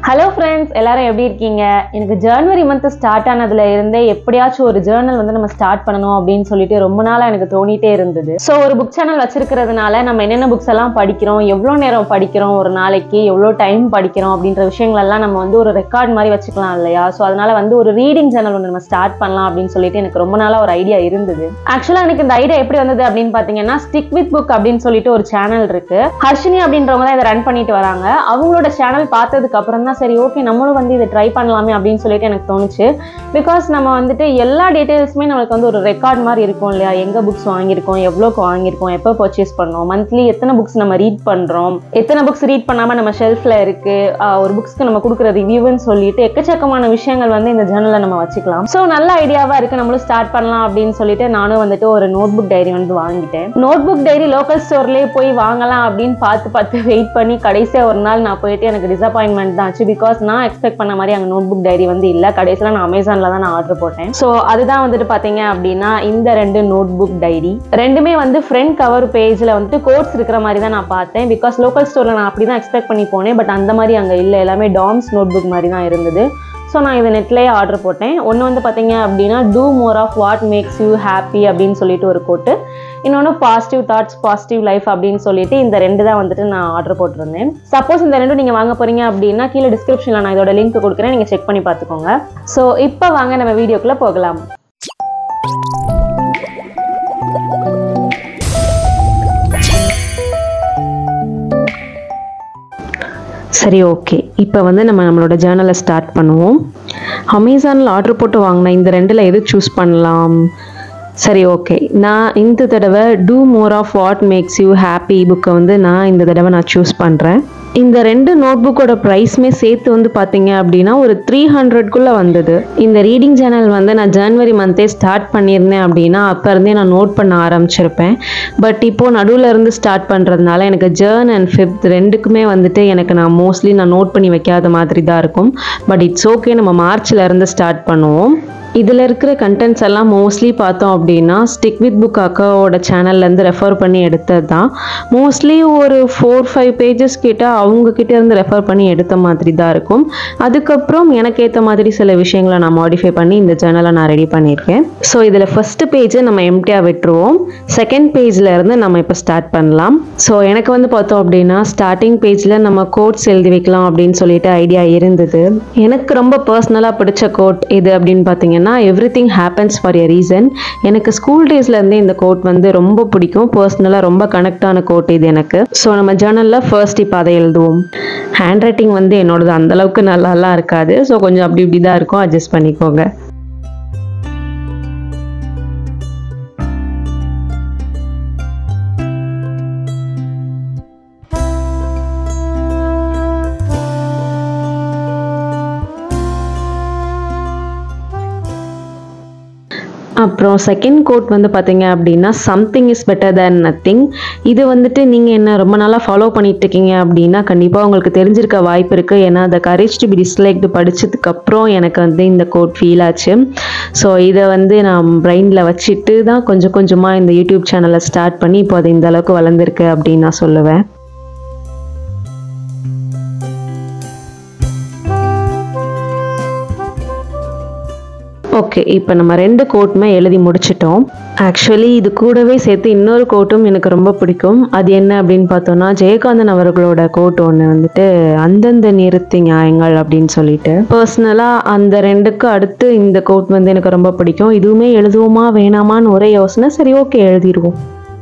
Hello friends, எல்லாரும் எப்படி இருக்கீங்க? எனக்கு ஜனவரி மந்த் ஸ்டார்ட் ஆனதுல இருந்தே எப்படியாச்சும் ஒரு ஜர்னல் வந்து நம்ம ஸ்டார்ட் பண்ணனும் அப்படினு சொல்லிட்டு ரொம்ப நாளா எனக்கு தோணிட்டே இருந்தது. சோ ஒரு புக் சேனல் வச்சிருக்கிறதுனால நம்ம என்னென்ன புக்ஸ் எல்லாம் படிக்கிறோம், எவ்வளவு நேரம் படிக்கிறோம், ஒரு நாளைக்கு எவ்வளவு டைம் படிக்கிறோம் அப்படிங்கற விஷயங்கள் எல்லாம் நம்ம வந்து ஒரு ரெக்கார்ட் மாதிரி வச்சுக்கலாம் இல்லையா? சோ அதனால வந்து ஒரு ரீடிங் சேனல் ஒன்னு நம்ம ஸ்டார்ட் பண்ணலாம் அப்படினு சொல்லிட்டு எனக்கு ரொம்ப நாளா ஒரு ஐடியா இருந்தது. ஆக்சுவலா எனக்கு இந்த ஐடியா எப்படி வந்தது அப்படினு பாத்தீங்கன்னா ஸ்டிக் வித் புக் அப்படினு சொல்லிட்டு ஒரு சேனல் இருக்கு. ஹர்ஷினி அப்படின்றவங்க தான் இத ரன் பண்ணிட்டு வராங்க. அவங்களோட சேனல் பார்த்ததுக்கு அப்புறம் தான் சரி ஓகே நம்மளும் வந்து இதை ட்ரை பண்ணலாமே அப்படின்னு சொல்லிட்டு எனக்கு தோணுச்சு. பிகாஸ் நம்ம வந்துட்டு எல்லா டீடைல்ஸுமே நமக்கு வந்து ஒரு ரெக்கார்ட் மாதிரி இருக்கும் இல்லையா? எங்க புக்ஸ் வாங்கியிருக்கோம், எவ்வளோக்கு வாங்கியிருக்கோம், எப்போ பர்ச்சேஸ் பண்ணோம், மந்த்லி எத்தனை புக்ஸ் நம்ம ரீட் பண்றோம், எத்தனை புக்ஸ் ரீட் பண்ணாம நம்ம ஷெல்ஃப்ல இருக்கு, ஒரு புக்ஸ்க்கு நம்ம கொடுக்குற ரிவ்யூன்னு சொல்லிட்டு எக்கச்சக்கமான விஷயங்கள் வந்து இந்த ஜர்னல்ல நம்ம வச்சுக்கலாம். ஸோ நல்ல ஐடியாவா இருக்கு, நம்மளும் ஸ்டார்ட் பண்ணலாம் அப்படின்னு சொல்லிட்டு நானும் வந்துட்டு ஒரு நோட் புக் டைரி வந்து வாங்கிட்டேன். நோட் புக் டைரி லோக்கல் ஸ்டோர்லேயே போய் வாங்கலாம் அப்படின்னு பார்த்து வெயிட் பண்ணி கடைசியா ஒரு நாள் நான் போயிட்டு எனக்கு டிசப்பாயின்மெண்ட் தான் ஆச்சு. பிகாஸ் நான் எக்ஸ்பெக்ட் பண்ண மாதிரி அங்கே நோட் புக் டைரி வந்து இல்லை. கடைசியில் நான் அமேசான்ல தான் நான் ஆர்டர் போட்டேன். ஸோ அதுதான் வந்துட்டு பார்த்தீங்க அப்படின்னா இந்த ரெண்டு நோட் புக் டைரி ரெண்டுமே வந்து ஃப்ரண்ட் கவர் பேஜில் வந்துட்டு கோட்ஸ் இருக்கிற மாதிரி தான் நான் பார்த்தேன். பிகாஸ் லோக்கல் ஸ்டோரில் நான் அப்படி தான் எக்ஸ்பெக்ட் பண்ணி போனேன். பட் அந்த மாதிரி அங்கே இல்லை, எல்லாமே டாம்ஸ் நோட் புக் மாதிரி தான் இருந்தது. ஸோ நான் இதை நெட்லேயே ஆர்டர் போட்டேன். ஒன்று வந்து பார்த்தீங்க அப்படின்னா do more of what makes you happy அப்படின்னு சொல்லிட்டு ஒரு கோட்டு, இன்னொன்று பாசிட்டிவ் தாட்ஸ் பாசிட்டிவ் லைஃப் அப்படின்னு சொல்லிட்டு இந்த ரெண்டு தான் வந்துட்டு நான் ஆர்டர் போட்டிருந்தேன். சப்போஸ் இந்த ரெண்டும் நீங்கள் வாங்க போறீங்க அப்படின்னா கீழே டிஸ்கிரிப்ஷனில் நான் இதோட லிங்க் கொடுக்குறேன், நீங்கள் செக் பண்ணி பார்த்துக்கோங்க. ஸோ இப்போ வாங்க நம்ம வீடியோக்குள்ளே போகலாம். சரி ஓகே, இப்போ வந்து நம்மளோட ஜர்னலை ஸ்டார்ட் பண்ணுவோம். அமேசானில் ஆர்டர் போட்டு வாங்கினா இந்த ரெண்டில் எது சூஸ் பண்ணலாம்? சரி ஓகே, நான் இந்த தடவை do more of what makes you happy புக்கை வந்து நான் இந்த தடவை நான் சூஸ் பண்ணுறேன். இந்த ரெண்டு நோட் புக்கோட ப்ரைஸுமே சேர்த்து வந்து பார்த்தீங்க அப்படின்னா ஒரு 300க்குள்ளே வந்தது. இந்த ரீடிங் சேனல் வந்து நான் ஜனவரி மந்தே ஸ்டார்ட் பண்ணியிருந்தேன் அப்படின்னா அப்போ இருந்தே நான் நோட் பண்ண ஆரம்பிச்சிருப்பேன். பட் இப்போது நடுவில் இருந்து ஸ்டார்ட் பண்ணுறதுனால எனக்கு ஜர்ன் அண்ட் ஃபிஃப்த் ரெண்டுக்குமே வந்துட்டு எனக்கு நான் மோஸ்ட்லி நான் நோட் பண்ணி வைக்காத மாதிரி தான் இருக்கும். பட் இட்ஸ் ஓகே, நம்ம மார்ச்ல இருந்து ஸ்டார்ட் பண்ணுவோம். இதில் இருக்கிற கண்டென்ட்ஸ் எல்லாம் மோஸ்ட்லி பார்த்தோம் அப்படின்னா ஸ்டிக் வித் புக் அக்காவோட சேனல்லேருந்து ரெஃபர் பண்ணி எடுத்தது தான். மோஸ்ட்லி ஒரு 4-5 பேஜஸ் கிட்ட அவங்கக்கிட்ட இருந்து ரெஃபர் பண்ணி எடுத்த மாதிரி தான் இருக்கும். அதுக்கப்புறம் எனக்கு ஏற்ற மாதிரி சில விஷயங்களை நான் மாடிஃபை பண்ணி இந்த சேனலை நான் ரெடி பண்ணியிருக்கேன். ஸோ இதில் ஃபஸ்ட்டு பேஜை நம்ம எம்டியாக விட்டுருவோம். செகண்ட் பேஜில் இருந்து நம்ம இப்போ ஸ்டார்ட் பண்ணலாம். ஸோ எனக்கு வந்து பார்த்தோம் அப்படின்னா ஸ்டார்டிங் பேஜில் நம்ம கோட்ஸ் எழுதி வைக்கலாம் அப்படின்னு சொல்லிட்டு ஐடியா இருந்தது. எனக்கு ரொம்ப பர்சனலாக பிடிச்ச கோட் இது அப்படின்னு பார்த்தீங்கன்னா everything happens for a reason. எனக்கு ஸ்கூல் டேஸ்லேருந்தே இந்த கோட் வந்து ரொம்ப பிடிக்கும். பர்சனலாக ரொம்ப கனெக்டான கோட் இது எனக்கு. ஸோ நம்ம ஜர்னலில் ஃபர்ஸ்ட் இப்போ அதை எழுதுவோம். ஹேண்ட் ரைட்டிங் வந்து என்னோடது அந்தளவுக்கு நல்லாலாம் இருக்காது. ஸோ கொஞ்சம் அப்படி இப்படி தான் இருக்கும், அட்ஜஸ்ட் பண்ணிக்கோங்க. அப்புறம் செகண்ட் கோட் வந்து பார்த்தீங்க அப்படின்னா something is better than nothing. இது வந்துட்டு நீங்கள் என்ன ரொம்ப நாளாக ஃபாலோ பண்ணிட்டு இருக்கீங்க அப்படின்னா கண்டிப்பாக உங்களுக்கு தெரிஞ்சிருக்க வாய்ப்பு இருக்குது. ஏன்னா the courage to be disliked படித்ததுக்கப்புறம் எனக்கு வந்து இந்த கோட் ஃபீல் ஆச்சு. ஸோ இதை வந்து நான் பிரெயினில் வச்சுட்டு தான் கொஞ்சம் கொஞ்சமாக இந்த யூடியூப் சேனலை ஸ்டார்ட் பண்ணி இப்போ அது இந்த அளவுக்கு வளர்ந்துருக்கு அப்படின்னு நான் சொல்லுவேன். ஓகே, இப்போ நம்ம ரெண்டு கோட்டுமே எழுதி முடிச்சிட்டோம். ஆக்சுவலி இது கூடவே சேர்த்து இன்னொரு கோட்டும் எனக்கு ரொம்ப பிடிக்கும். அது என்ன அப்படின்னு பார்த்தோன்னா ஜெயகாந்தன் அவர்களோட கோட் ஒன்று வந்துட்டு அந்தந்த நிறுத்தி நியாயங்கள் அப்படின்னு சொல்லிட்டு. பர்சனலாக அந்த ரெண்டுக்கு அடுத்து இந்த கோட் வந்து எனக்கு ரொம்ப பிடிக்கும். இதுவுமே எழுதுவோமா வேணாமான்னு ஒரே யோசனை. சரி ஓகே, எழுதிடுவோம்.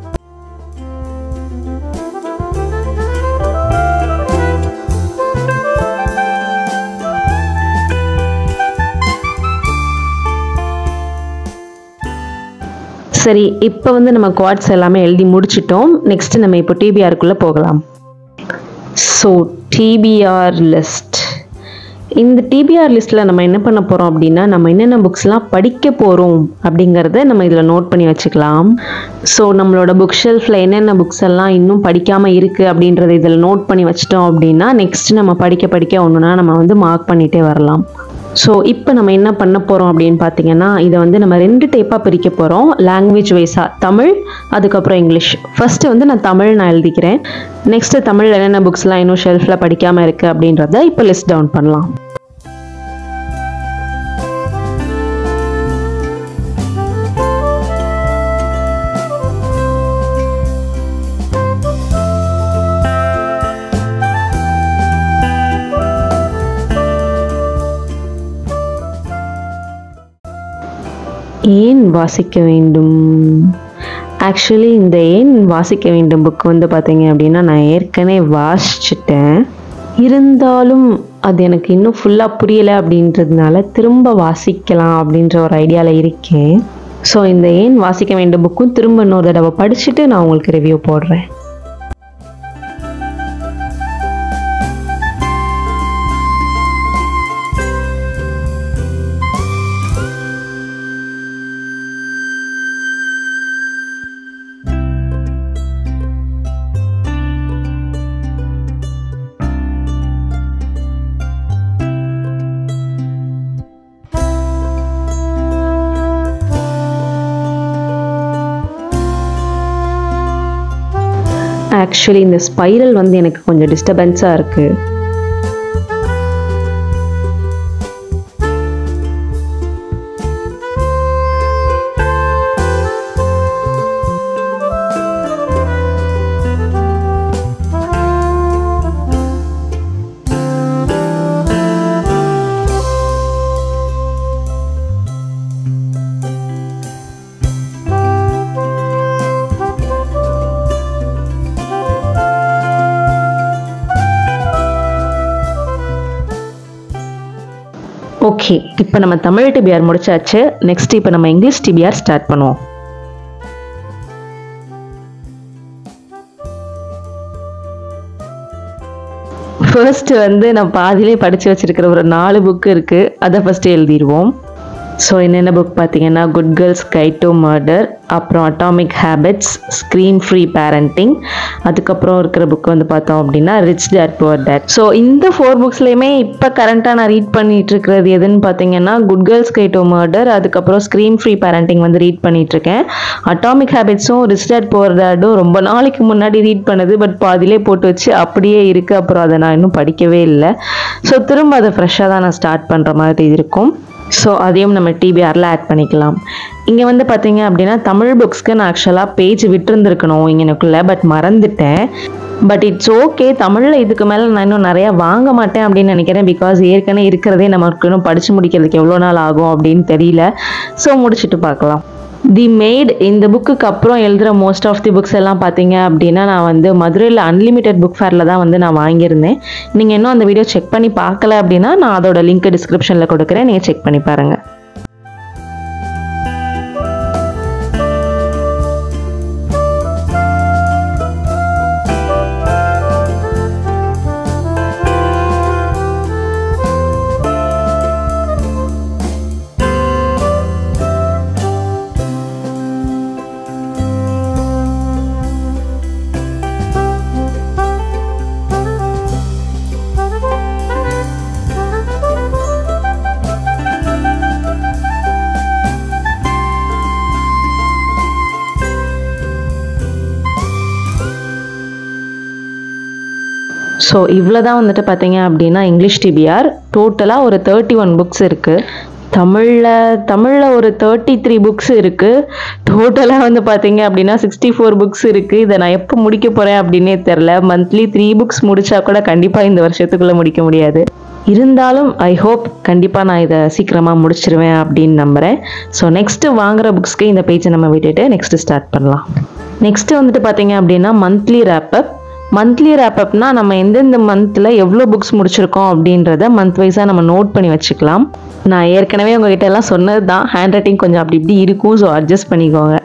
சரி, இப்போ வந்து நம்ம குவாட்ஸ் எல்லாமே எழுதி முடிச்சிட்டோம். நெக்ஸ்ட் நம்ம இப்போ டிபிஆருக்குள்ளே போகலாம். So TBR list. இந்த டிபிஆர் லிஸ்ட்டில் நம்ம என்ன பண்ண போகிறோம் அப்படின்னா நம்ம என்னென்ன புக்ஸ்லாம் படிக்க போகிறோம் அப்படிங்கிறத நம்ம இதில் நோட் பண்ணி வச்சுக்கலாம். ஸோ நம்மளோட புக் ஷெல்ஃபில் என்னென்ன புக்ஸ் எல்லாம் இன்னும் படிக்காமல் இருக்குது அப்படின்றத இதில் நோட் பண்ணி வச்சிட்டோம் அப்படின்னா நெக்ஸ்ட் நம்ம படிக்க ஒன்றுனா நம்ம வந்து மார்க் பண்ணிகிட்டே வரலாம். ஸோ இப்போ நம்ம என்ன பண்ண போகிறோம் அப்படின்னு பார்த்தீங்கன்னா, இதை வந்து நம்ம 2 டைப்பாக பிரிக்க போகிறோம். லாங்குவேஜ் வைஸாக தமிழ், அதுக்கப்புறம் இங்கிலீஷ். ஃபர்ஸ்ட்டு வந்து நான் எழுதிக்கிறேன். நெக்ஸ்ட்டு தமிழ் என்னென்ன புக்ஸ்லாம் இன்னும் ஷெல்ஃபில் படிக்காமல் இருக்குது அப்படின்றத இப்போ லிஸ்ட் டவுன் பண்ணலாம். ஏன் வாசிக்க வேண்டும்? ஆக்சுவலி இந்த ஏன் வாசிக்க வேண்டும் புக் வந்து பார்த்தீங்க அப்படின்னா, நான் ஏற்கனவே வாசிச்சிட்டேன். இருந்தாலும் அது எனக்கு இன்னும் ஃபுல்லாக புரியலை அப்படின்றதுனால திரும்ப வாசிக்கலாம் அப்படின்ற ஒரு ஐடியாவில் இருக்கேன். ஸோ இந்த ஏன் வாசிக்க வேண்டும் புக்கும் திரும்ப இன்னொரு தடவை படிச்சுட்டு நான் உங்களுக்கு ரிவ்யூ போடுறேன். ஆக்சுவலி இந்த ஸ்பைரல் வந்து எனக்கு கொஞ்சம் டிஸ்டர்பன்ஸாக இருக்குது. ஓகே, இப்போ நம்ம தமிழ் டிபிஆர் முடிச்சாச்சு. நெக்ஸ்ட் இப்போ நம்ம இங்கிலீஷ் டிபிஆர் ஸ்டார்ட் பண்ணுவோம். ஃபர்ஸ்ட் வந்து நான் பாதியிலே படித்து வச்சிருக்கிற ஒரு 4 புக்கு இருக்குது. அதை ஃபஸ்ட்டு எழுதிடுவோம். ஸோ என்னென்ன புக் பார்த்தீங்கன்னா, good girls guide to murder, அப்புறம் atomic habits, screen free parenting, அதுக்கப்புறம் இருக்கிற புக் வந்து பார்த்தோம் அப்படின்னா rich dad poor dad. So இந்த 4 புக்ஸ்லையுமே இப்போ கரண்ட்டாக நான் ரீட் பண்ணிட்டு இருக்கிறது எதுன்னு பார்த்தீங்கன்னா, good girls guide to murder, அதுக்கப்புறம் ஸ்க்ரீன் ஃப்ரீ பேரண்டிங் வந்து ரீட் பண்ணிட்டு இருக்கேன். அட்டாமிக் ஹேபிட்ஸும் ரிச் டேட் புவர் டேடும் ரொம்ப நாளைக்கு முன்னாடி ரீட் பண்ணது, பட் பாதியிலே போட்டு வச்சு அப்படியே இருக்குது. அப்புறம் அதை நான் இன்னும் படிக்கவே இல்லை. ஸோ திரும்ப அதை ஃப்ரெஷ்ஷாக தான் நான் ஸ்டார்ட் பண்ணுற மாதிரி இருக்கும். ஸோ அதையும் நம்ம டிபிஆரில் ஆட் பண்ணிக்கலாம். இங்கே வந்து பார்த்தீங்க அப்படின்னா, தமிழ் புக்ஸ்க்கு நான் ஆக்சுவலாக பேஜ் விட்டுருந்துருக்கணும் இங்கனுக்குள்ளே, பட் மறந்துட்டேன். But it's okay. தமிழில் இதுக்கு மேலே நான் இன்னும் நிறையா வாங்க மாட்டேன் அப்படின்னு நினைக்கிறேன். பிகாஸ் ஏற்கனவே இருக்கிறதே நமக்கு இன்னும் படித்து முடிக்கிறதுக்கு எவ்வளோ நாள் ஆகும் அப்படின்னு தெரியல. ஸோ முடிச்சுட்டு பார்க்கலாம். தி மெய்ட் இந்த புக்குக்கு அப்புறம் எழுதுகிற மோஸ்ட் ஆஃப் தி புக்ஸ் எல்லாம் பார்த்தீங்க அப்படின்னா, நான் வந்து மதுரையில் அன்லிமிட்டெட் புக் ஃபேரில் தான் வந்து நான் வாங்கியிருந்தேன். நீங்கள் இன்னும் அந்த வீடியோ செக் பண்ணி பார்க்கல அப்படின்னா, நான் அதோட லிங்க் டிஸ்கிரிப்ஷனில் கொடுக்குறேன், நீங்கள் செக் பண்ணி பாருங்கள். ஸோ இவ்வளோ தான் வந்துட்டு பார்த்தீங்க அப்படின்னா இங்கிலீஷ் டிபிஆர். டோட்டலாக ஒரு 31 புக்ஸ் இருக்குது. தமிழில் ஒரு 33 புக்ஸ் இருக்குது. டோட்டலாக வந்து பார்த்தீங்க அப்படின்னா 64 புக்ஸ் இருக்குது. இதை நான் எப்போ முடிக்க போகிறேன் அப்படின்னே தெரில. மந்த்லி 3 புக்ஸ் முடித்தா கூட கண்டிப்பாக இந்த வருஷத்துக்குள்ளே முடிக்க முடியாது. இருந்தாலும் ஐ ஹோப் கண்டிப்பாக நான் இதை சீக்கிரமாக முடிச்சிருவேன் அப்படின்னு நம்புகிறேன். ஸோ நெக்ஸ்ட்டு வாங்குகிற புக்ஸ்க்கு இந்த பேஜை நம்ம விட்டுட்டு நெக்ஸ்ட்டு ஸ்டார்ட் பண்ணலாம். நெக்ஸ்ட்டு வந்துட்டு பார்த்தீங்க அப்படின்னா மந்த்லி ரேப்பப். மந்த்லி ரேப்பப்னா நம்ம எந்தெந்த மந்தில் எவ்வளோ புக்ஸ் முடிச்சிருக்கோம் அப்படின்றத மந்த் வைஸாக நம்ம நோட் பண்ணி வச்சுக்கலாம். நான் ஏற்கனவே உங்ககிட்ட எல்லாம் சொன்னது தான், ஹேண்ட் ரைட்டிங் கொஞ்சம் அப்படி இப்படி இருக்கும். ஸோ அட்ஜஸ்ட் பண்ணிக்கோங்க.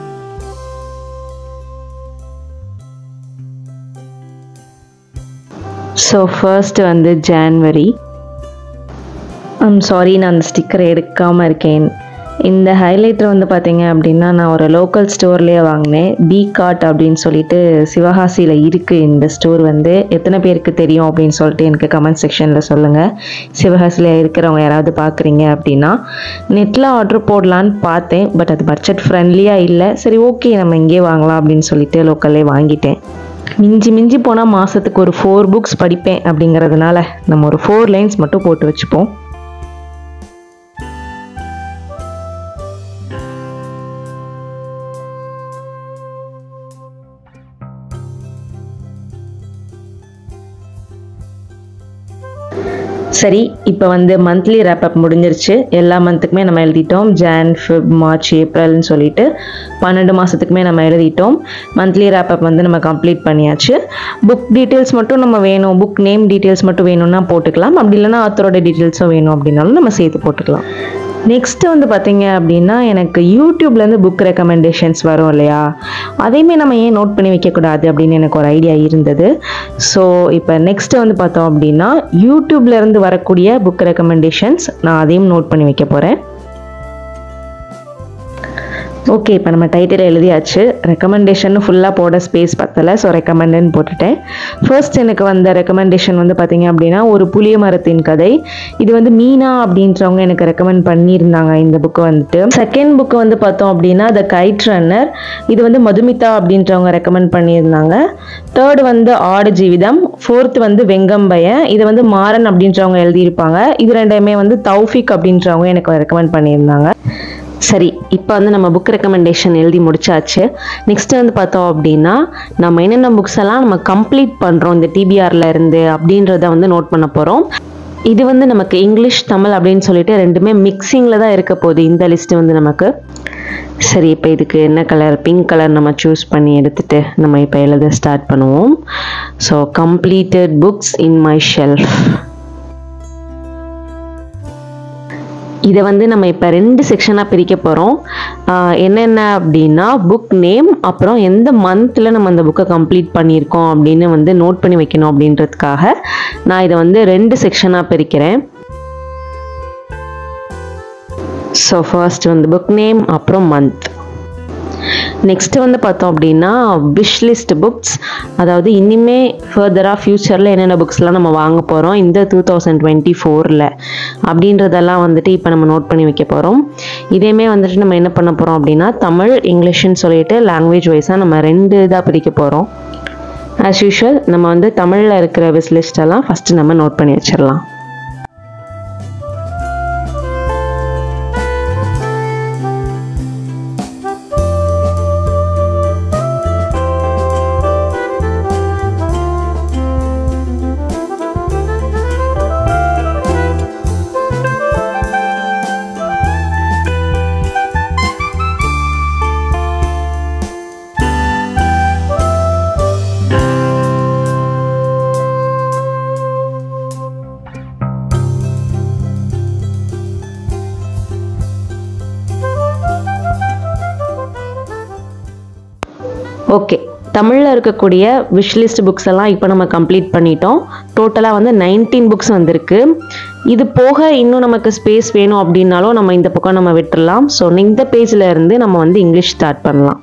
ஸோ ஃபர்ஸ்ட் வந்து ஜான்வரி. சாரி, நான் அந்த ஸ்டிக்கரை எடுக்காமல் இருக்கேன். இந்த ஹைலைட்டர் வந்து பார்த்தீங்க அப்படின்னா நான் ஒரு லோக்கல் ஸ்டோர்லேயே வாங்கினேன். பி கார்ட் அப்படின்னு சொல்லிட்டு சிவகாசியில் இருக்குது இந்த ஸ்டோர். வந்து எத்தனை பேருக்கு தெரியும் அப்படின்னு சொல்லிட்டு எனக்கு கமெண்ட் செக்ஷனில் சொல்லுங்கள். சிவகாசியில் இருக்கிறவங்க யாராவது பார்க்குறீங்க அப்படின்னா. நெட்டில் ஆர்டர் போடலான்னு பார்த்தேன், பட் அது பட்ஜெட் ஃப்ரெண்ட்லியாக இல்லை. சரி ஓகே நம்ம இங்கே வாங்கலாம் அப்படின்னு சொல்லிட்டு லோக்கல்லே வாங்கிட்டேன். மிஞ்சி போனால் மாதத்துக்கு ஒரு 4 புக்ஸ் படிப்பேன் அப்படிங்கிறதுனால நம்ம ஒரு 4 லைன்ஸ் மட்டும் போட்டு வச்சுப்போம். சரி, இப்போ வந்து மந்த்லி ரேப்அப் முடிஞ்சிருச்சு. எல்லா மந்த்துக்குமே நம்ம எழுதிட்டோம். ஜான், ஃபெப், மார்ச், ஏப்ரல்னு சொல்லிட்டு 12 மாதத்துக்குமே நம்ம எழுதிட்டோம். மந்த்லி ரேப்அப் வந்து நம்ம கம்ப்ளீட் பண்ணியாச்சு. புக் டீட்டெயில்ஸ் மட்டும் நம்ம வேணும், புக் நேம் டீட்டெயில்ஸ் மட்டும் வேணும்னா போட்டுக்கலாம். அப்படி இல்லைனா ஆத்தரோட டீட்டெயில்ஸும் வேணும் அப்படின்னாலும் நம்ம சேர்த்து போட்டுக்கலாம். நெக்ஸ்ட்டு வந்து பார்த்தீங்க அப்படின்னா எனக்கு யூடியூப்லேருந்து புக் ரெக்கமெண்டேஷன்ஸ் வரும் இல்லையா, அதையுமே நம்ம ஏன் நோட் பண்ணி வைக்கக்கூடாது அப்படின்னு எனக்கு ஒரு ஐடியா இருந்தது. ஸோ இப்போ நெக்ஸ்ட்டு வந்து பார்த்தோம் அப்படின்னா யூடியூப்லேருந்து வரக்கூடிய புக் ரெக்கமெண்டேஷன்ஸ் நான் அதையும் நோட் பண்ணி வைக்க போகிறேன். ஓகே, இப்போ நம்ம டைட்டில் எழுதியாச்சு. ரெக்கமெண்டேஷன் ஃபுல்லாக போட ஸ்பேஸ் பத்தலை, ஸோ ரெக்கமெண்டுன்னு போட்டுட்டேன். ஃபர்ஸ்ட் எனக்கு வந்த ரெக்கமெண்டேஷன் வந்து பார்த்தீங்க அப்படின்னா ஒரு புளிய மரத்தின் கதை. இது வந்து மீனா அப்படின்றவங்க எனக்கு ரெக்கமெண்ட் பண்ணியிருந்தாங்க இந்த புக்கு வந்துட்டு. செகண்ட் புக்கு வந்து பார்த்தோம் அப்படின்னா த கைட் ரன்னர். இது வந்து மதுமிதா அப்படின்றவங்க ரெக்கமெண்ட் பண்ணியிருந்தாங்க. தேர்டு வந்து ஆடு ஜீவிதம். ஃபோர்த் வந்து வெங்கம்பையன். இது வந்து மாறன் அப்படின்றவங்க எழுதியிருப்பாங்க. இது ரெண்டையுமே வந்து தௌஃபிக் அப்படின்றவங்க எனக்கு ரெக்கமெண்ட் பண்ணியிருந்தாங்க. சரி, இப்போ வந்து நம்ம புக் ரெக்கமெண்டேஷன் எழுதி முடிச்சாச்சு. நெக்ஸ்ட் வந்து பார்த்தோம் அப்படின்னா நம்ம என்னென்ன புக்ஸ் எல்லாம் நம்ம கம்ப்ளீட் பண்ணுறோம் இந்த டிபிஆரில் இருந்து அப்படின்றத வந்து நோட் பண்ண போகிறோம். இது வந்து நமக்கு இங்கிலீஷ், தமிழ் அப்படின்னு சொல்லிட்டு ரெண்டுமே மிக்சிங்கில் தான் இருக்க போகுது இந்த லிஸ்ட் வந்து நமக்கு. சரி, இப்போ இதுக்கு என்ன கலர், பிங்க் கலர் நம்ம சூஸ் பண்ணி எடுத்துகிட்டு நம்ம இப்போ எழுத ஸ்டார்ட் பண்ணுவோம். So completed books in my shelf. இதை வந்து நம்ம இப்போ 2 செக்ஷனாக பிரிக்க போகிறோம். என்னென்ன அப்படின்னா புக் நேம், அப்புறம் எந்த மந்தில் நம்ம அந்த புக்கை கம்ப்ளீட் பண்ணியிருக்கோம் அப்படின்னு வந்து நோட் பண்ணி வைக்கணும் அப்படின்றதுக்காக நான் இதை வந்து 2 செக்ஷனாக பிரிக்கிறேன். ஸோ ஃபர்ஸ்ட் வந்து புக் நேம், அப்புறம் மந்த். நெக்ஸ்ட்டு வந்து பார்த்தோம் அப்படின்னா விஷ் லிஸ்ட் புக்ஸ். அதாவது இனிமே ஃபர்தராக ஃப்யூச்சரில் என்னென்ன புக்ஸ்லாம் நம்ம வாங்க போகிறோம் இந்த 2024 அப்படின்றதெல்லாம் வந்துட்டு இப்போ நம்ம நோட் பண்ணி வைக்க போகிறோம். இதேமே வந்துட்டு நம்ம என்ன பண்ண போகிறோம் அப்படின்னா தமிழ், இங்கிலீஷ்னு சொல்லிட்டு லாங்குவேஜ் வைஸாக நம்ம 2 இதாக பிரிக்க போகிறோம். ஆஸ் யூஷுவல் நம்ம வந்து தமிழில் இருக்கிற விஷ் லிஸ்டெல்லாம் ஃபஸ்ட்டு நம்ம நோட் பண்ணி வச்சிடலாம். ஓகே, தமிழில் இருக்கக்கூடிய விஷ்லிஸ்ட் புக்ஸ் எல்லாம் இப்போ நம்ம கம்ப்ளீட் பண்ணிட்டோம். டோட்டலாக வந்து 19 புக்ஸ் வந்திருக்கு. இது போக இன்னும் நமக்கு ஸ்பேஸ் வேணும் அப்படின்னாலும் நம்ம இந்த பக்கம் நம்ம விட்டுடலாம். ஸோ இந்த பேஜில் இருந்து நம்ம வந்து இங்கிலீஷ் ஸ்டார்ட் பண்ணலாம்.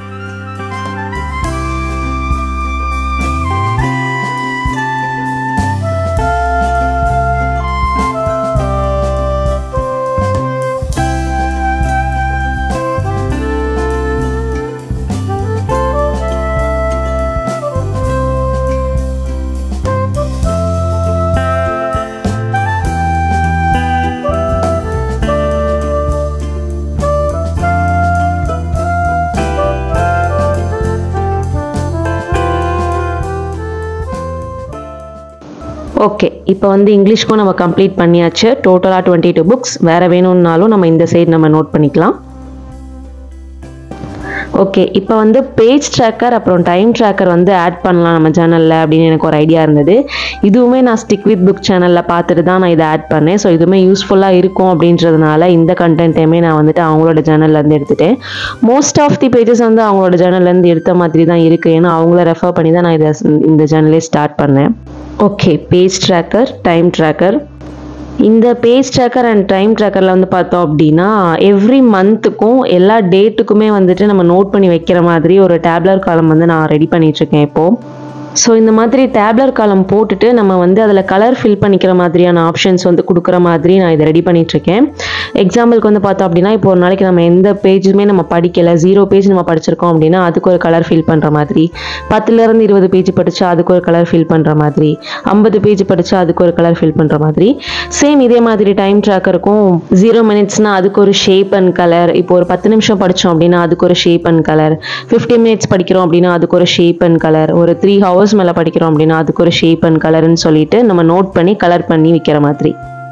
ஓகே, இப்போ வந்து இங்கிலீஷ்க்கும் நம்ம கம்ப்ளீட் பண்ணியாச்சு. டோட்டலாக 22 புக்ஸ். வேறு வேணும்னாலும் நம்ம இந்த சைடு நம்ம நோட் பண்ணிக்கலாம். ஓகே, இப்போ வந்து பேஜ் ட்ராக்கர் அப்புறம் டைம் ட்ராக்கர் வந்து ஆட் பண்ணலாம் நம்ம சேனலில் அப்படின்னு எனக்கு ஒரு ஐடியா இருந்தது. இதுவுமே நான் ஸ்டிக் வித் புக் சேனலில் பார்த்துட்டு தான் நான் இதை ஆட் பண்ணேன். ஸோ இதுவுமே யூஸ்ஃபுல்லாக இருக்கும் அப்படின்றதுனால இந்த கண்டென்ட்டையுமே நான் வந்துட்டு அவங்களோட சேனல்லேருந்து எடுத்துட்டேன். மோஸ்ட் ஆஃப் தி பேஜஸ் வந்து அவங்களோட சேனல்லேருந்து எடுத்த மாதிரி தான் இருக்குது. ஏன்னா அவங்கள ரெஃபர் பண்ணி தான் நான் இந்த சேனலே ஸ்டார்ட் பண்ணேன். Okay, page tracker, time tracker. இந்த பேஜ் ட்ராக்கர் அண்ட் டைம் ட்ராக்கரில் வந்து பார்த்தோம் அப்படின்னா எவ்ரி மந்த்துக்கும் எல்லா டேட்டுக்குமே வந்துட்டு நம்ம நோட் பண்ணி வைக்கிற மாதிரி ஒரு டேப்லர் காலம் வந்து நான் ரெடி பண்ணிகிட்ருக்கேன் இப்போது. ஸோ இந்த மாதிரி டேப்லர் காலம் போட்டுட்டு நம்ம வந்து அதில் கலர் ஃபில் பண்ணிக்கிற மாதிரியான ஆப்ஷன்ஸ் வந்து கொடுக்குற மாதிரி நான் இதை ரெடி பண்ணிகிட்ருக்கேன். எக்ஸாம்பிளுக்கு வந்து பார்த்தோம் அப்படின்னா இப்போ ஒரு நாளைக்கு நம்ம எந்த பேஜுமே நம்ம படிக்கலை, 0 பேஜ் நம்ம படிச்சிருக்கோம் அப்படின்னா அதுக்கு ஒரு கலர் ஃபில் பண்ணுற மாதிரி, 10லேருந்து 20 பேஜ் படித்தா அதுக்கு ஒரு கலர் ஃபில் பண்ணுற மாதிரி, 50 பேஜ் படித்தா அதுக்கு ஒரு கலர் ஃபில் பண்ணுற மாதிரி. சேம் இதே மாதிரி டைம் ட்ராக்கருக்கும் 0 மினிட்ஸ்னால் அதுக்கு ஒரு ஷேப் அண்ட் கலர், இப்போ ஒரு 10 நிமிஷம் படித்தோம் அப்படின்னா அதுக்கு ஒரு ஷேப் அண்ட் கலர், 15 மினிட்ஸ் படிக்கிறோம் அப்படின்னா அதுக்கு ஒரு ஷேப் அண்ட் கலர், ஒரு 3 ஹவர்ஸ் மேலே படிக்கிறோம் அப்படின்னா அதுக்கு ஒரு ஷேப் அண்ட் கலர்னு சொல்லிட்டு நம்ம நோட் பண்ணி கலர் பண்ணி வைக்கிற மாதிரி.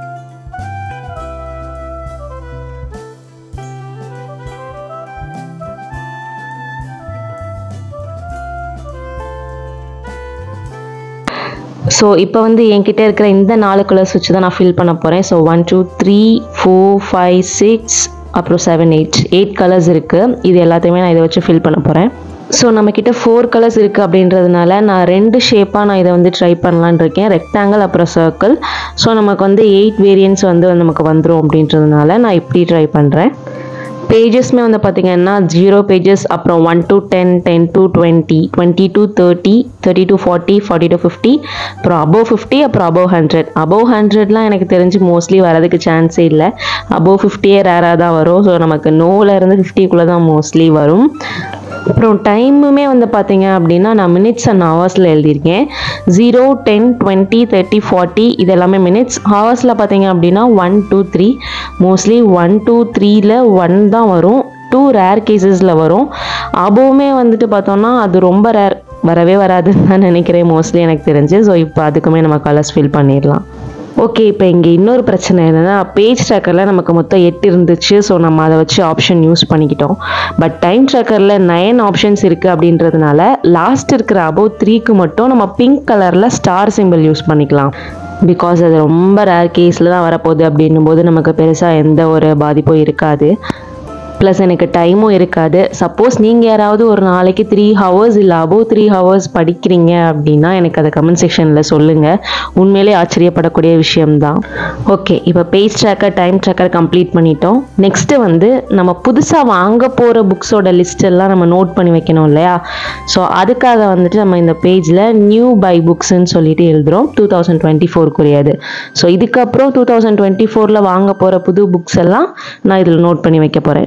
ஸோ இப்போ வந்து என்கிட்ட இருக்கிற இந்த 4 கலர்ஸ் வச்சு தான் நான் ஃபில் பண்ண போகிறேன். ஸோ 1 2 3 4 5 6 அப்புறம் 7 8 கலர்ஸ் இருக்குது. இது எல்லாத்தையுமே நான் இதை வச்சு ஃபில் பண்ண போகிறேன். ஸோ நம்மக்கிட்ட 4 கலர்ஸ் இருக்குது அப்படின்றதுனால நான் 2 ஷேப்பாக நான் இதை வந்து ட்ரை பண்ணலான் இருக்கேன், ரெக்டாங்கிள் அப்புறம் சர்க்கிள். ஸோ நமக்கு வந்து 8 வேரியன்ட்ஸ் வந்து நமக்கு வந்துடும் அப்படின்றதுனால நான் இப்படி ட்ரை பண்ணுறேன். பேஜஸ்மே வந்து பார்த்திங்கன்னா 0 பேஜஸ், அப்புறம் 1 to 10, 10 to 20, 20 to 30, 30 to 40, 40 to 50, அப்புறம் above 50, அப்புறம் above 100. above 100லாம் எனக்கு தெரிஞ்சு மோஸ்ட்லி வரதுக்கு சான்ஸே இல்லை. above 50 ரேராக தான் வரும். ஸோ நமக்கு நோலேருந்து 50க்குள்ளே தான் மோஸ்ட்லி வரும். அப்புறம் டைமுமே வந்து பார்த்தீங்க அப்படின்னா நான் மினிட்ஸ் அண்ட் ஹவர்ஸில் எழுதியிருக்கேன். 0, 10, 20, 30, 40 இது எல்லாமே மினிட்ஸ். ஹவர்ஸில் பார்த்தீங்க அப்படின்னா 1 2 3, மோஸ்ட்லி 1 2 3ல் 1 தான் வரும், 2 ரேர் கேசஸில் வரும். அபோவுமே வந்துட்டு பார்த்தோம்னா அது ரொம்ப ரேர், வரவே வராதுன்னு தான் நினைக்கிறேன் மோஸ்ட்லி எனக்கு தெரிஞ்சு. ஸோ இப்போ அதுக்குமே நம்ம கலர்ஸ் ஃபில் பண்ணிடலாம். ஓகே, இப்போ இங்கே இன்னொரு பிரச்சனை என்னென்னா பேஜ் ட்ராக்கரில் நமக்கு மொத்தம் 8 இருந்துச்சு. ஸோ நம்ம அதை வச்சு ஆப்ஷன் யூஸ் பண்ணிக்கிட்டோம். பட் டைம் ட்ராக்கரில் 9 ஆப்ஷன்ஸ் இருக்குது அப்படின்றதுனால லாஸ்ட் இருக்கிற above 3க்கு மட்டும் நம்ம பிங்க் கலரில் ஸ்டார் சிம்பிள் யூஸ் பண்ணிக்கலாம். பிகாஸ் அது ரொம்ப ரேர் கேஸில் தான் வரப்போகுது அப்படின்னும் போது நமக்கு பெருசாக எந்த ஒரு பாதிப்பும் இருக்காது. ப்ளஸ் எனக்கு டைமும் இருக்காது. சப்போஸ் நீங்கள் யாராவது ஒரு நாளைக்கு 3 ஹவர்ஸ் இல்லை above 3 ஹவர்ஸ் படிக்கிறீங்க அப்படின்னா எனக்கு அதை கமெண்ட் செக்ஷனில் சொல்லுங்கள். உண்மையிலே ஆச்சரியப்படக்கூடிய விஷயம்தான். ஓகே, இப்போ page tracker time tracker complete பண்ணிட்டோம். நெக்ஸ்ட்டு வந்து நம்ம புதுசாக வாங்க போகிற புக்ஸோட லிஸ்டெல்லாம் நம்ம நோட் பண்ணி வைக்கணும் இல்லையா? ஸோ அதுக்காக வந்துட்டு நம்ம இந்த பேஜில் நியூ பை புக்ஸ்ன்னு சொல்லிட்டு எழுதுகிறோம், 2024க்குரியது. ஸோ இதுக்கப்புறம் 2024ல் வாங்க போகிற புது புக்ஸ் எல்லாம் நான் இதில் நோட் பண்ணி வைக்க போகிறேன்.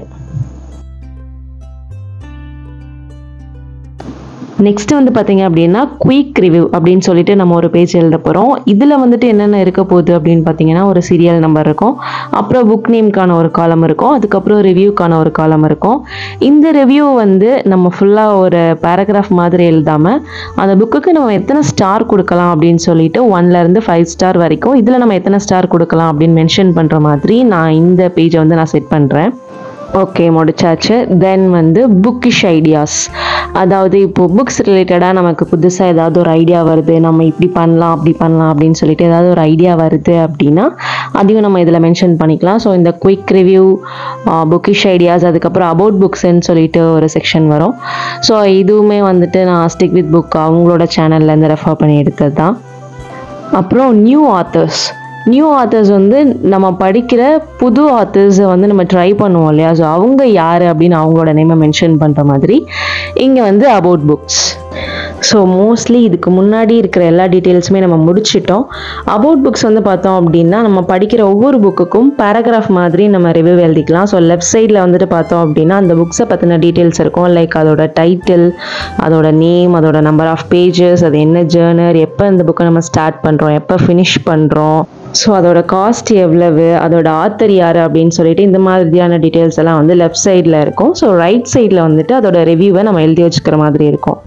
நெக்ஸ்ட் வந்து பார்த்தீங்க அப்படின்னா குயிக் ரிவ்யூ அப்படின்னு சொல்லிட்டு நம்ம ஒரு பேஜ் எழுத போகிறோம். இதில் வந்துட்டு என்னென்ன இருக்க போகுது அப்படின்னு பார்த்தீங்கன்னா ஒரு சீரியல் நம்பர் இருக்கும், அப்புறம் புக் நேம்க்கான ஒரு காலம் இருக்கும், அதுக்கப்புறம் ரிவ்யூக்கான ஒரு காலம் இருக்கும். இந்த ரிவ்யூ வந்து நம்ம ஃபுல்லாக ஒரு பேராகிராஃப் மாதிரி எழுதாமல் அந்த புக்குக்கு நம்ம எத்தனை ஸ்டார் கொடுக்கலாம் அப்படின்னு சொல்லிட்டு 1லேருந்து 5 ஸ்டார் வரைக்கும் இதில் நம்ம எத்தனை ஸ்டார் கொடுக்கலாம் அப்படின்னு மென்ஷன் பண்ணுற மாதிரி நான் இந்த பேஜை வந்து நான் செட் பண்ணுறேன். ஓகே, முடிச்சாச்சு. தென் வந்து புக்கிஷ் ஐடியாஸ், அதாவது இப்போது புக்ஸ் ரிலேட்டடாக நமக்கு புதுசாக ஏதாவது ஒரு ஐடியா வருது, நம்ம இப்படி பண்ணலாம் அப்படி பண்ணலாம் அப்படின்னு சொல்லிட்டு ஏதாவது ஒரு ஐடியா வருது அப்படின்னா அதையும் நம்ம இதில் மென்ஷன் பண்ணிக்கலாம். ஸோ இந்த குயிக் ரிவ்யூ, புக்கிஷ் ஐடியாஸ், அதுக்கப்புறம் அபவுட் புக்ஸ்ன்னு சொல்லிட்டு ஒரு செக்ஷன் வரும். ஸோ இதுவுமே வந்துட்டு நான் ஸ்டிக் வித் புக் அவங்களோட சேனல்லேருந்து ரெஃபர் பண்ணி எடுத்தது தான். அப்புறம் நியூ ஆத்தர்ஸ் வந்து நம்ம படிக்கிற புது ஆத்தர்ஸை வந்து நம்ம ட்ரை பண்ணுவோம் இல்லையா? ஸோ அவங்க யார் அப்படின்னு அவங்களோட நேமை மென்ஷன் பண்ணுற மாதிரி இங்கே வந்து அபவுட் புக்ஸ். ஸோ மோஸ்ட்லி இதுக்கு முன்னாடி இருக்கிற எல்லா டீட்டெயில்ஸுமே நம்ம முடிச்சிட்டோம். அபவுட் புக்ஸ் வந்து பார்த்தோம் அப்படின்னா நம்ம படிக்கிற ஒவ்வொரு புக்குக்கும் பேராகிராஃப் மாதிரி நம்ம ரிவ்யூ எழுதிக்கலாம். ஸோ லெஃப்ட் சைடில் வந்துட்டு பார்த்தோம் அப்படின்னா அந்த புக்ஸை பற்றின டீட்டெயில்ஸ் இருக்கும். லைக் அதோட டைட்டில், அதோட நேம், அதோட நம்பர் ஆஃப் பேஜஸ், அது என்ன ஜேர்னர், எப்போ இந்த புக்கை நம்ம ஸ்டார்ட் பண்ணுறோம், எப்போ ஃபினிஷ் பண்ணுறோம், ஸோ அதோட காஸ்ட் எவ்வளவு, அதோட ஆத்தர் யார் அப்படின்னு சொல்லிட்டு இந்த மாதிரியான டீட்டெயில்ஸ் எல்லாம் வந்து லெஃப்ட் சைடில் இருக்கும். ஸோ ரைட் சைடில் வந்துட்டு அதோட ரிவ்யூவை நம்ம எழுதி வச்சுக்கிற மாதிரி இருக்கும்.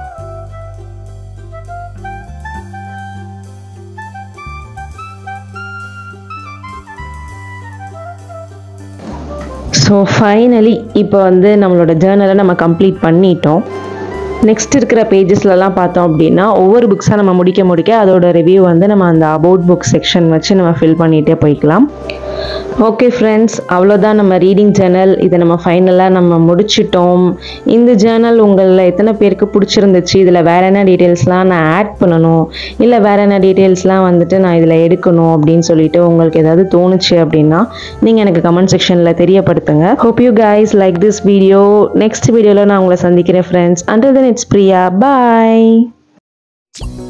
ஸோ ஃபைனலி இப்போ வந்து நம்மளோட ஜேர்னலை நம்ம கம்ப்ளீட் பண்ணிட்டோம். நெக்ஸ்ட் இருக்கிற பேஜஸ்லலாம் பார்த்தோம் அப்படின்னா ஒவ்வொரு புக்ஸாக நம்ம முடிக்க அதோட ரிவ்யூ வந்து நம்ம அந்த அபவுட் புக் செக்ஷன் வச்சு நம்ம ஃபில் பண்ணிகிட்டே போய்க்கலாம். ஓகே ஃப்ரெண்ட்ஸ், அவ்வளோதான் நம்ம ரீடிங் ஜேர்னல். இதை நம்ம ஃபைனலாக நம்ம முடிச்சிட்டோம். இந்த ஜேர்னல் உங்களில் எத்தனை பேருக்கு பிடிச்சிருந்துச்சு, இதில் வேறு என்ன டீட்டெயில்ஸ்லாம் நான் ஆட் பண்ணணும், இல்லை வேறு என்ன டீட்டெயில்ஸ்லாம் வந்துட்டு நான் இதில் எடுக்கணும் அப்படின்னு சொல்லிட்டு உங்களுக்கு ஏதாவது தோணுச்சு அப்படின்னா நீங்கள் எனக்கு கமெண்ட் செக்ஷனில் தெரியப்படுத்துங்க. Hope you guys like this video. Next வீடியோவில் நான் உங்களை சந்திக்கிறேன் friends. Until then, it's Priya. Bye.